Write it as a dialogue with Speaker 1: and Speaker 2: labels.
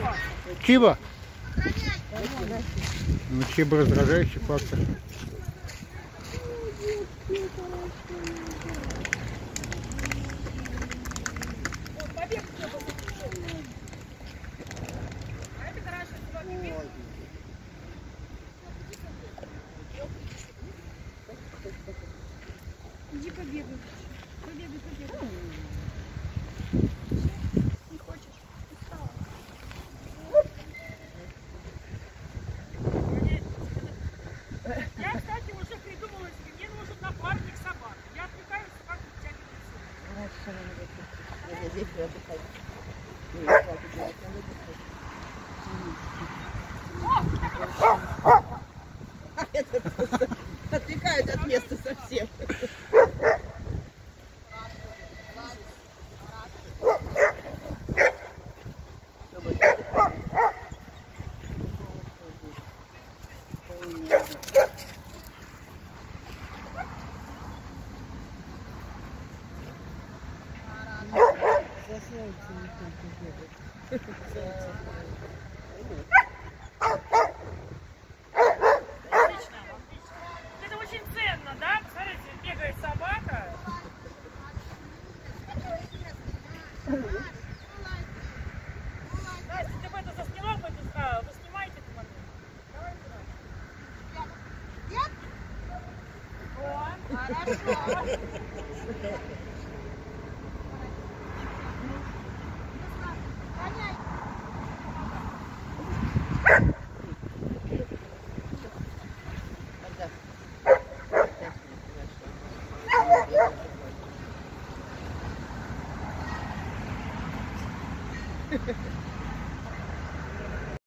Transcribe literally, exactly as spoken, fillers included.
Speaker 1: Чиба? Ну, чиба раздражающий фактор.
Speaker 2: Иди побегай. Побегай, побегай. Не хочешь? Устала. Я, кстати, уже придумала себе, мне нужен напарник собак. Я отвлекаю собак, тягиваю.
Speaker 3: Хорошо, я здесь отдыхаю. Отвлекают от места совсем.
Speaker 2: Это очень ценно, да? Смотрите, бегает собака. Настя, ты бы это засняла, бы это сразу. Вы снимаете это момент? Давай сюда. О, хорошо.